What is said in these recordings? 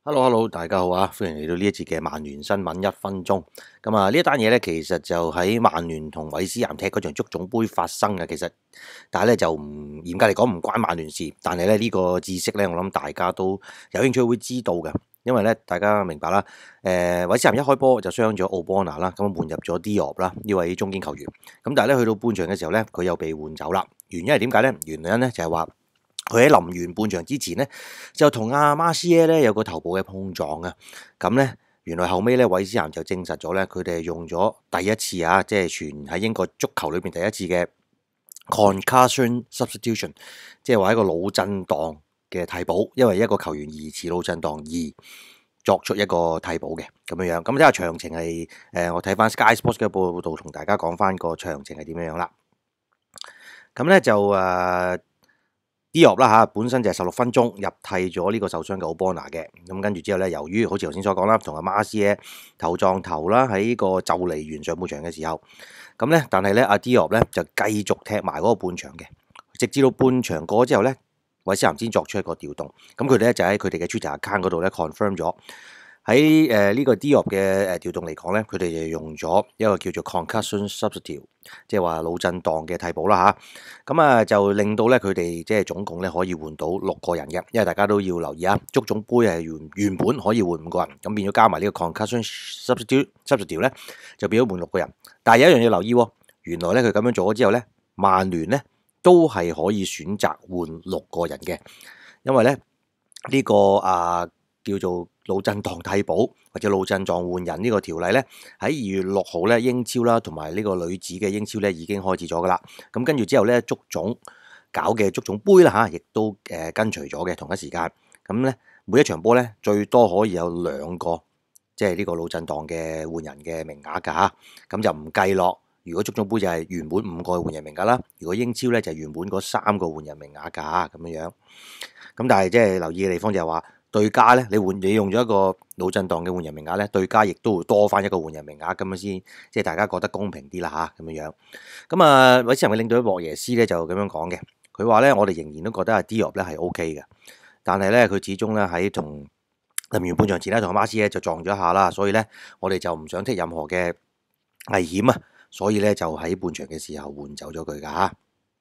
Hello，大家好啊！歡迎嚟到呢一節嘅曼聯新聞1分鐘。呢一單嘢咧，其實就喺曼聯同韋斯咸踢嗰場足總杯發生嘅。但係咧就唔嚴格嚟講唔關曼聯事。但係咧呢個知識咧，我諗大家都有興趣會知道嘅。因為咧大家明白啦，韋斯咸一開波就傷咗奧邦拿啦，咁換入咗 Diop 啦呢位中堅球員。咁但係咧去到半場嘅時候咧，佢又被換走啦。原因係點解咧？原因咧就係話，佢喺臨完半場之前咧，就同阿馬斯耶咧有個頭部嘅碰撞啊！咁咧，原來後尾咧，韋斯咸就證實咗咧，佢哋係用咗第一次啊，即係全喺英國足球裏邊第一次嘅 concussion substitution， 即係話一個腦震盪嘅替補，因為一個球員疑似腦震盪而作出一個替補嘅咁樣樣。咁睇下詳情係我睇翻 Sky Sports 嘅報道，同大家講翻個詳情係點樣樣啦。咁咧就Diop 啦嚇，本身就係16分鐘入替咗呢個受傷嘅奧邦拿嘅，咁跟住之後咧，由於好似頭先所講啦，同阿馬斯耶頭撞頭啦，喺呢個就嚟完上半場嘅時候，咁咧，但係咧阿 Diop 咧就繼續踢埋嗰個半場嘅，直至到半場過之後咧，韋斯咸先作出一個調動，咁佢哋咧就喺佢哋嘅 Twitter account 嗰度咧 confirm 咗。喺呢個 Diop 嘅調動嚟講咧，佢哋就用咗一個叫做 concussion substitute， 即係話腦震盪嘅替補啦嚇。咁就令到咧佢哋即係總共咧可以換到6個人嘅，因為大家都要留意啊，足總杯係原本可以換5個人，咁變咗加埋呢個 concussion substitute 咧，就變咗換6個人。但係有一樣要留意喎，原來咧佢咁樣做咗之後咧，曼聯咧都係可以選擇換6個人嘅，因為咧呢個叫做腦震盪替補或者腦震盪換人呢個條例咧，喺2月6號咧英超啦同埋呢個女子嘅英超咧已經開始咗噶啦。咁跟住之後咧，足總搞嘅足總杯啦嚇，亦都跟隨咗嘅同一時間。咁咧每一場波咧最多可以有2個即係呢個腦震盪嘅換人嘅名額㗎嚇。咁就唔計落，如果足總杯就係原本5個換人名額啦，如果英超咧就係原本嗰3個換人名額㗎咁樣樣。咁但係即係留意嘅地方就係話，對家咧，你用咗一個腦震盪嘅換人名額咧，對家亦都會多翻一個換人名額，咁樣先即係大家覺得公平啲啦嚇，咁樣樣。韋斯咸嘅領隊莫耶斯咧就咁樣講嘅，佢話咧我哋仍然都覺得阿 Diop 咧係 OK 嘅，但係咧佢始終咧喺同臨完半場前咧同阿馬斯咧就撞咗一下啦，所以咧我哋就唔想剔任何嘅危險啊，所以咧就喺半場嘅時候換走咗佢㗎。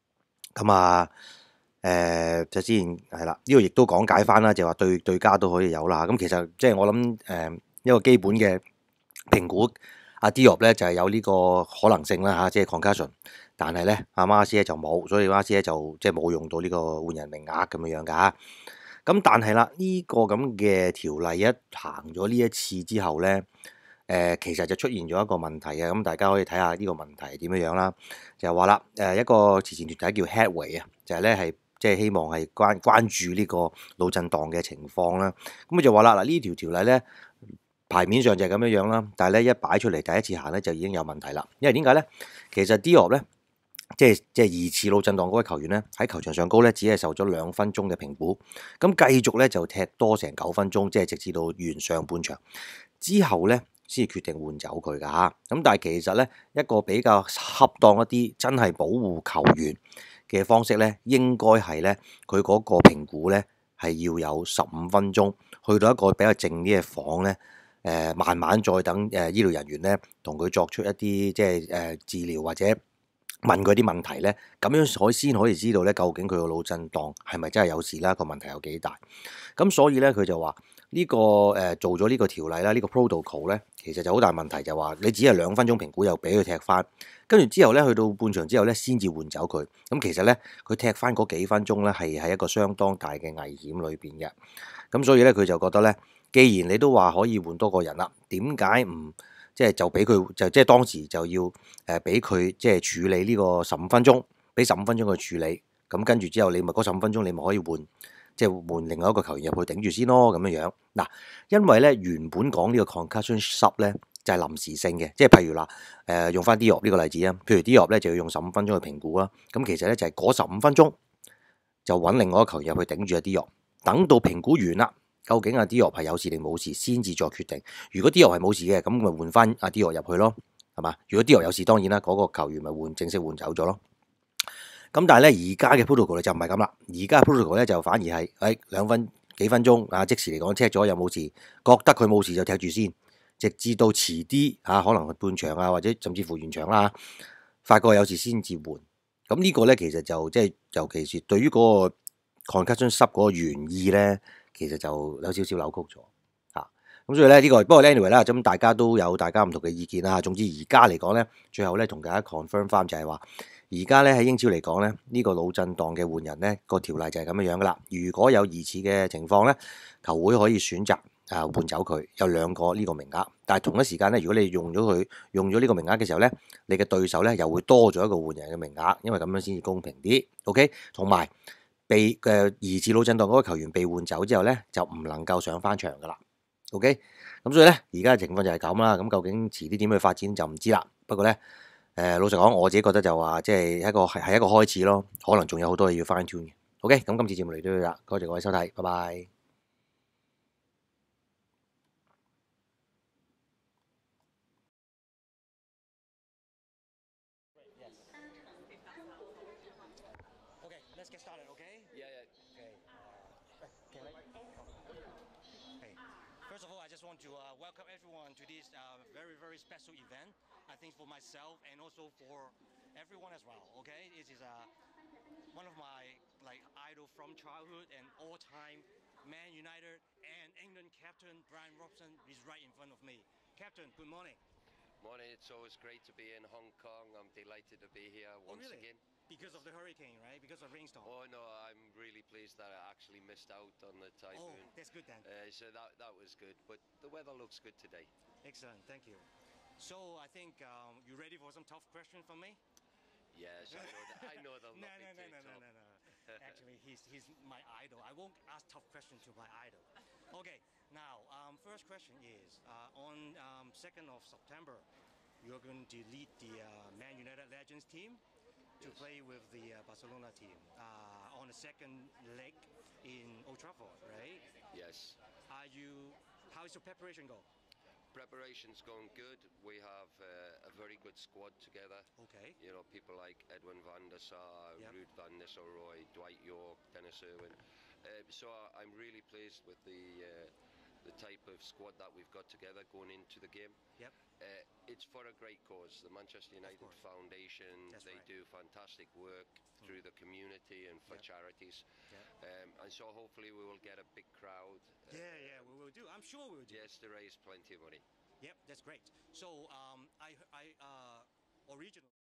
就之前係啦，呢個亦都講解翻啦，就話對家都可以有啦。咁其實即係我諗一個基本嘅評估，阿 Diop 咧就係有呢個可能性啦嚇，即係 concussion。但係咧阿馬斯咧就冇，所以馬斯咧就即係冇用到呢個換人名額咁樣樣㗎。咁但係啦，呢個咁嘅條例一行咗呢一次之後咧，其實就出現咗一個問題嘅。咁大家可以睇下呢個問題係點樣樣啦。就係話啦，一個慈善團體叫 Headway 啊，就係咧係。即係希望係關注呢個腦震盪嘅情況啦。咁佢就話啦，嗱呢條條例咧牌面上就係咁樣樣啦，但係咧一擺出嚟第一次行咧就已經有問題啦。因為點解咧？其實 Diop 咧即係疑似腦震盪嗰位球員咧喺球場上高咧只係受咗2分鐘嘅評估，咁繼續咧就踢多成9分鐘，即係直至到完上半場之後咧先決定換走佢㗎嚇。咁但係其實咧一個比較恰當一啲，真係保護球員嘅方式咧，應該係咧，佢嗰個評估咧係要有15分鐘，去到一個比較靜啲嘅房咧，慢慢再等醫療人員咧同佢作出一啲即係治療或者問佢啲問題咧，咁樣先可以知道咧究竟佢個腦震盪係咪真係有事啦，個問題有幾大。咁所以咧佢就話呢個做咗呢個條例啦，呢個 protocol 咧其實就好大問題，就話你只係2分鐘評估又俾佢踢翻。跟住之後咧，去到半場之後咧，先至換走佢。咁其實咧，佢踢翻嗰幾分鐘咧，係喺一個相當大嘅危險裏邊嘅。咁所以咧，佢就覺得咧，既然你都話可以換多個人啦，點解唔即係就俾佢即係當時就要俾佢即係處理呢個15分鐘，俾15分鐘去處理。咁跟住之後，你咪嗰15分鐘你咪可以換，即係換另外一個球員入去頂住先咯，咁樣樣。嗱，因為咧原本講呢個 concussion sub 咧。就係臨時性嘅，即係譬如嗱，用翻 Diop 呢個例子啊，譬如 Diop 咧就要用15分鐘去評估啦，咁其實咧就係嗰15分鐘就揾另外一個球員入去頂住阿 Diop，等到評估完啦，究竟阿 Diop 係有事定冇事，先至再決定。如果 Diop 係冇事嘅，咁咪換翻阿 Diop 入去咯，係嘛？如果 Diop 有事，當然啦，嗰個球員咪正式換走咗咯。咁但係咧，而家嘅 protocol 就唔係咁啦，而家嘅 protocol 咧就反而係2分幾分鐘啊，即時嚟講 check 咗有冇事，覺得佢冇事就踢住先，直至到遲啲可能半場啊，或者甚至乎完場啦，發覺有事先至換。咁呢個咧其實就即係尤其是對於嗰個 concussion sub 嗰個原意咧，其實就有少少扭曲咗。咁所以咧呢個不過 anyway 啦，咁大家都有大家唔同嘅意見啦。總之而家嚟講咧，最後咧同大家 confirm 翻就係話，而家咧喺英超嚟講咧，呢個腦震盪嘅換人咧個條例就係咁樣樣噶啦。如果有疑似嘅情況咧，球會可以選擇換走佢，有2個呢個名額。但係同一時間咧，如果你用咗呢個名額嘅時候咧，你嘅對手咧又會多咗一個換人嘅名額，因為咁樣先至公平啲。OK， 同埋被疑似腦震盪嗰個球員被換走之後咧，就唔能夠上翻場噶啦。OK， 咁所以咧，而家嘅情況就係咁啦。咁究竟遲啲點去發展就唔知啦。不過咧，老實講，我自己覺得就話，即係一個開始咯。可能仲有好多嘢要 fine tune嘅。OK，咁今次節目嚟到呢度啦，多謝各位收睇，拜拜。Let's get started, okay? Yeah, yeah. Hey, first of all, I just want to welcome everyone to this very, very special event. I think for myself and also for everyone as well, okay? This is one of my idol from childhood and all-time Man United and England captain Brian Robson is right in front of me. Captain, good morning. Morning, it's always great to be in Hong Kong. I'm delighted to be here once again. Because of the hurricane, right? Because of rainstorm. Oh no, I'm really pleased that I actually missed out on the typhoon. Oh, that's good then. So that was good, but the weather looks good today. Excellent, thank you. So I think you ready for some tough questions from me? Yes, I know they'll not be too tough. No. Actually, he's my idol. I won't ask tough questions to my idol. Okay, now first question is on 2nd of September, you're going to lead the Man United Legends team to play with the Barcelona team on the second leg in Old Trafford, right? Yes. How is your preparation go? Preparation's going good. We have a very good squad together. Okay. You know, people like Edwin van der Sar, Yep. Ruud van Nistelrooy, Dwight York, Dennis Irwin. So I'm really pleased with the type of squad that we've got together going into the game. Yep. It's for a great cause. The Manchester United Foundation, That's they right. do fantastic work through the community and for Yep. charities. Yep. And so hopefully we will get a big crowd. Yeah, we will do. I'm sure we'll do. Yes, to raise plenty of money. Yep, that's great. So I originally